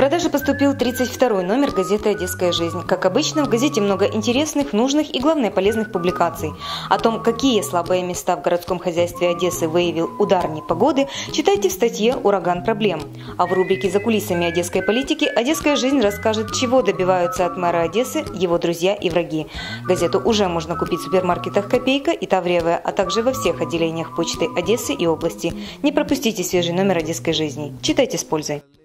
продажу поступил 32-й номер газеты «Одесская жизнь». Как обычно, в газете много интересных, нужных и, главное, полезных публикаций. О том, какие слабые места в городском хозяйстве Одессы выявил удар непогоды, читайте в статье «Ураган проблем». А в рубрике «За кулисами одесской политики» «Одесская жизнь» расскажет, чего добиваются от мэра Одессы его друзья и враги. Газету уже можно купить в супермаркетах «Копейка» и «Тавриевая», а также во всех отделениях почты Одессы и области. Не пропустите свежий номер «Одесской жизни». Читайте с пользой.